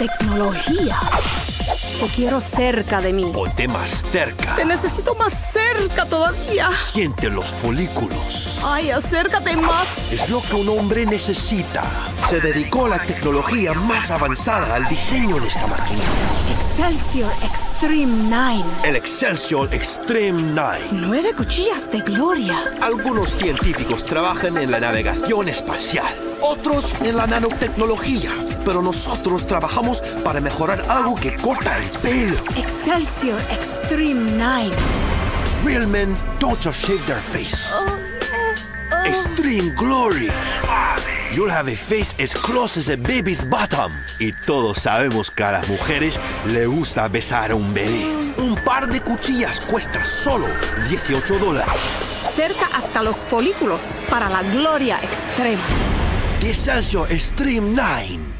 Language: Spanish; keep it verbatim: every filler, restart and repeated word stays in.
Tecnología. Te quiero cerca de mí. Ponte más cerca. Te necesito más cerca todavía. Siente los folículos. Ay, acércate más. Es lo que un hombre necesita. Se dedicó a la tecnología más avanzada al diseño de esta máquina. Excelsior Extreme nueve. El Excelsior Extreme nueve. Nueve cuchillas de gloria. Algunos científicos trabajan en la navegación espacial, otros en la nanotecnología, pero nosotros trabajamos para mejorar algo que corta el pelo. Excelsior Extreme nueve. Real men don't just shave their face. Oh, no. Oh. Extreme glory. You'll have a face as close as a baby's bottom. Y todos sabemos que a las mujeres le gusta besar a un bebé. Un par de cuchillas cuesta solo dieciocho dólares. Cerca hasta los folículos para la gloria extrema. The Excelsior Extreme nueve.